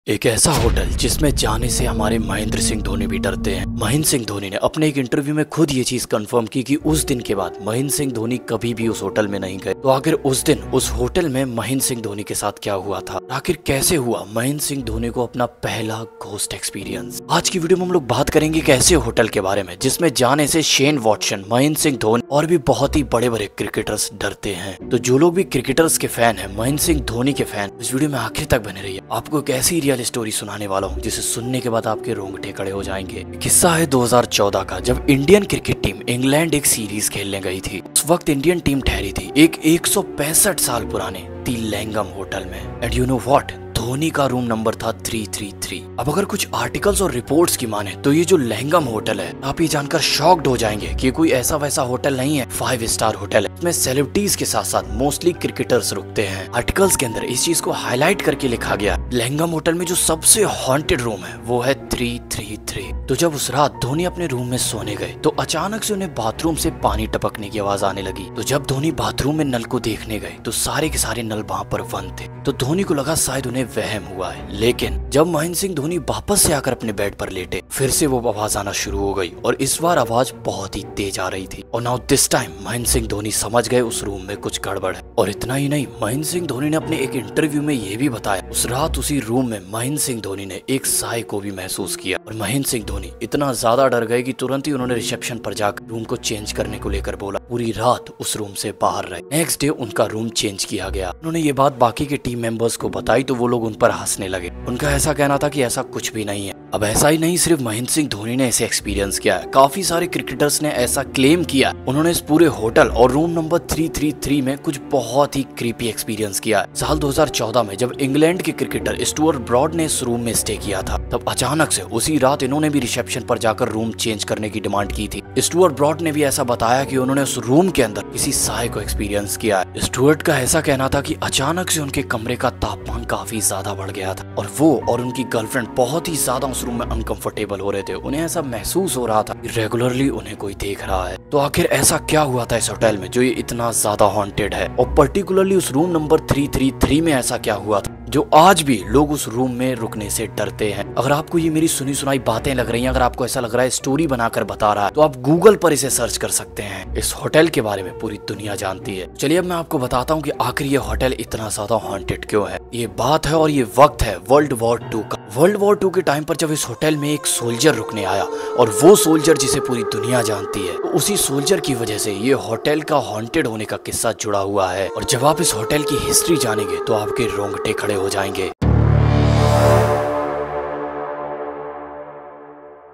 एक ऐसा होटल जिसमें जाने से हमारे महेंद्र सिंह धोनी भी डरते हैं। महेंद्र सिंह धोनी ने अपने एक इंटरव्यू में खुद ये चीज कंफर्म की कि उस दिन के बाद महेंद्र सिंह धोनी कभी भी उस होटल में नहीं गए। तो आखिर उस दिन उस होटल में महेंद्र सिंह धोनी के साथ क्या हुआ था, आखिर कैसे हुआ महेंद्र सिंह धोनी को अपना पहला घोस्ट एक्सपीरियंस। आज की वीडियो में हम लोग बात करेंगे एक ऐसे होटल के बारे में जिसमें जाने से शेन वॉटसन, महेंद्र सिंह धोनी और भी बहुत ही बड़े बड़े क्रिकेटर्स डरते हैं। तो जो लोग भी क्रिकेटर्स के फैन है, महेंद्र सिंह धोनी के फैन, इस वीडियो में आखिर तक बने रहिए। आपको एक ऐसी रियल स्टोरी सुनाने वाला हूँ जिसे सुनने के बाद आपके रोंगटे खड़े हो जाएंगे। किस्सा है 2014 का, जब इंडियन क्रिकेट टीम इंग्लैंड एक सीरीज खेलने गई थी। उस वक्त इंडियन टीम ठहरी थी एक 165 साल पुराने दी लैंगम होटल में। And you know what, Dhoni का रूम नंबर था 333। अब अगर कुछ आर्टिकल्स और रिपोर्ट्स की माने तो ये जो लैंगम होटल है, आप ये जानकर शॉक्ड हो जाएंगे कि कोई ऐसा वैसा होटल नहीं है, 5 स्टार होटल है। इसमें सेलिब्रिटीज के साथ साथ मोस्टली क्रिकेटर्स रुकते हैं। आर्टिकल्स के अंदर इस चीज को हाईलाइट करके लिखा गया, लैंगम होटल में जो सबसे हॉन्टेड रूम है वो है 333। तो जब उस रात धोनी अपने रूम में सोने गए तो अचानक से उन्हें बाथरूम से पानी टपकने की आवाज आने लगी। तो जब धोनी बाथरूम में नल को देखने गए तो सारे के सारे नल वहां पर बंद थे। तो धोनी को लगा शायद उन्हें वहम हुआ है। लेकिन जब महेंद्र सिंह धोनी वापस से आकर अपने बेड पर लेटे, फिर से वो आवाज आना शुरू हो गई और इस बार आवाज बहुत ही तेज आ रही थी। और now this time Mahendra Singh Dhoni समझ गए उस रूम में कुछ गड़बड़ है। और इतना ही नहीं, महेंद्र सिंह धोनी ने अपने एक इंटरव्यू में ये भी बताया, उस रात उसी रूम में महेंद्र सिंह धोनी ने एक साय को भी महसूस किया। और महेंद्र सिंह धोनी इतना ज्यादा डर गए कि तुरंत ही उन्होंने रिसेप्शन पर जाकर रूम को चेंज करने को लेकर बोला। पूरी रात उस रूम से बाहर रहे। नेक्स्ट डे उनका रूम चेंज किया गया। उन्होंने ये बात बाकी के टीम मेंबर्स को बताई तो वो लोग उन पर हंसने लगे। उनका ऐसा कहना था कि ऐसा कुछ भी नहीं है। अब ऐसा ही नहीं, सिर्फ महेंद्र सिंह धोनी ने ऐसे एक्सपीरियंस किया है, काफी सारे क्रिकेटर्स ने ऐसा क्लेम किया। उन्होंने इस पूरे होटल और रूम नंबर 333 में कुछ बहुत ही क्रीपी एक्सपीरियंस किया है। साल 2014 में जब इंग्लैंड के क्रिकेटर स्टुअर्ट ब्रॉड ने इस रूम में स्टे किया था, तब अचानक से उसी रात इन्होंने भी रिसेप्शन पर जाकर रूम चेंज करने की डिमांड की थी। स्टुअर्ट ब्रॉड ने भी ऐसा बताया कि उन्होंने उस रूम के अंदर किसी साय को एक्सपीरियंस किया है। स्टुअर्ट का ऐसा कहना था कि अचानक से उनके कमरे का तापमान काफी ज्यादा बढ़ गया था और वो और उनकी गर्लफ्रेंड बहुत ही ज्यादा उस रूम में अनकंफर्टेबल हो रहे थे। उन्हें ऐसा महसूस हो रहा था कि रेगुलरली उन्हें कोई देख रहा है। तो आखिर ऐसा क्या हुआ था इस होटल में जो ये इतना ज्यादा हॉन्टेड है, और पर्टिकुलरली उस रूम नंबर 333 में ऐसा क्या हुआ था जो आज भी लोग उस रूम में रुकने से डरते हैं। अगर आपको ये मेरी सुनी सुनाई बातें लग रही हैं, अगर आपको ऐसा लग रहा है स्टोरी बनाकर बता रहा है, तो आप गूगल पर इसे सर्च कर सकते हैं। इस होटल के बारे में पूरी दुनिया जानती है। चलिए अब मैं आपको बताता हूँ कि आखिर ये होटल इतना ज्यादा हॉन्टेड क्यों है। ये बात है और ये वक्त है वर्ल्ड वॉर 2 का। वर्ल्ड वॉर 2 के टाइम पर जब इस होटल में एक सोल्जर रुकने आया, और वो सोल्जर जिसे पूरी दुनिया जानती है, तो उसी सोल्जर की वजह से ये होटल का हॉन्टेड होने का किस्सा जुड़ा हुआ है। और जब आप इस होटल की हिस्ट्री जानेंगे तो आपके रोंगटे खड़े हो जाएंगे।